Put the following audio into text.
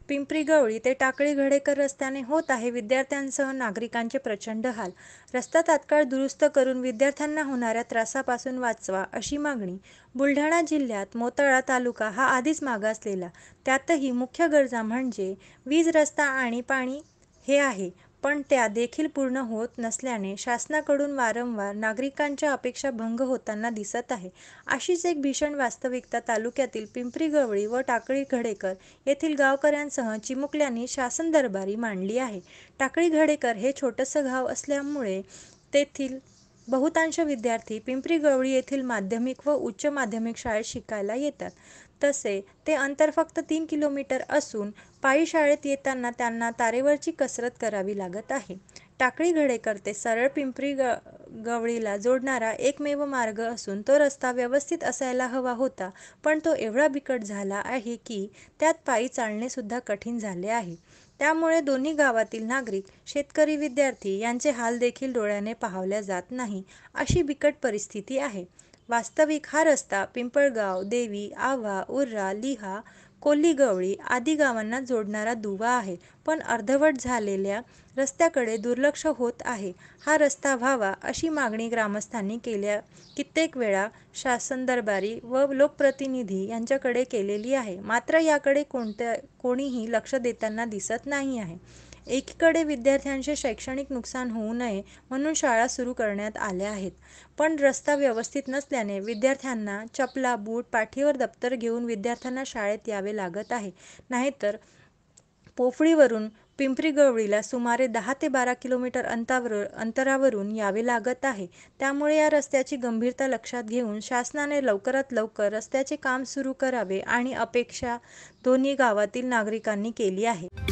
पिंपरी गवळी ते टाकळी घडेकर रस्त्याने होत आहे विद्यार्थ्यांसह नागरिकांचे प्रचंड हाल. रस्ता तात्काळ दुरुस्त करून विद्यार्थ्यांना होणाऱ्या त्रासापासून वाचवा अशी मागणी. बुलढाणा जिल्ह्यात मोताळा तालुका हा आधीच मागासलेला, त्यातही मुख्य गरजा म्हणजे वीज, रस्ता आणि पाणी हे आहे. पण त्या देखील पूर्ण होत नसल्याने शासनाकडून वारंवार नागरिकांच्या अपेक्षा भंग होताना दिसत आहे. अशीच एक भीषण वास्तविकता तालुक्यातील पिंपरी गवळी व टाकळी घडेकर येथील गावकऱ्यांसह चिमुकल्यांनी शासन दरबारी मांडली आहे. टाकळी घडेकर हे छोटंसं गाव असल्यामुळे तेथील बहुतांश विद्यार्थी पिंपरी गवळी येथील माध्यमिक व उच्च माध्यमिक शाळेत शिकायला येतात. तसे ते अंतर फक्त 3 किलोमीटर असून पायी शाळेत येताना त्यांना तारेवरची कसरत करावी लागत आहे. टाकळी घडेकर ते सरळ पिंपरी गवळीला जोडणारा एकमेव मार्ग असून तो रस्ता व्यवस्थित असायला हवा होता, पण तो एवढा बिकट झाला आहे की त्यात पायी चालणे सुद्धा कठीण झाले आहे. त्यामुळे दोन्ही गावातील नागरिक, शेतकरी, विद्यार्थी यांचे हाल देखील डोळ्याने पाहावल्या जात नाही, अशी बिकट परिस्थिती आहे. वास्तविक हा रस्ता पिंपळगाव, देवी, आव्हा, उर्रा, लिहा, कोल्ही गवळी आदी गावांना जोडणारा दुवा आहे, पण अर्धवट झालेल्या रस्त्याकडे दुर्लक्ष होत आहे. हा रस्ता व्हावा अशी मागणी ग्रामस्थांनी कित्येक वेळा शासन दरबारी व लोकप्रतिनिधी यांच्याकडे केलेली आहे, मात्र याकडे कोणीही लक्ष देताना दिसत नाही आहे. एकीकडे विद्यार्थ्यांचे शैक्षणिक नुकसान होऊ नये म्हणून शाळा सुरू करण्यात आल्या आहेत, पण रस्ता व्यवस्थित नसल्याने विद्यार्थ्यांना चपला, बूट, पाठीवर दप्तर घेऊन विद्यार्थ्यांना शाळेत यावे लागत आहे. नाहीतर पोफळीवरून पिंपरी गवळीला सुमारे 10 ते 12 किलोमीटर अंतरावरून यावे लागत आहे. त्यामुळे या रस्त्याची गंभीरता लक्षात घेऊन शासनाने लवकरात लवकर रस्त्याचे काम सुरू करावे आणि अपेक्षा दोन्ही गावातील नागरिकांनी केली आहे.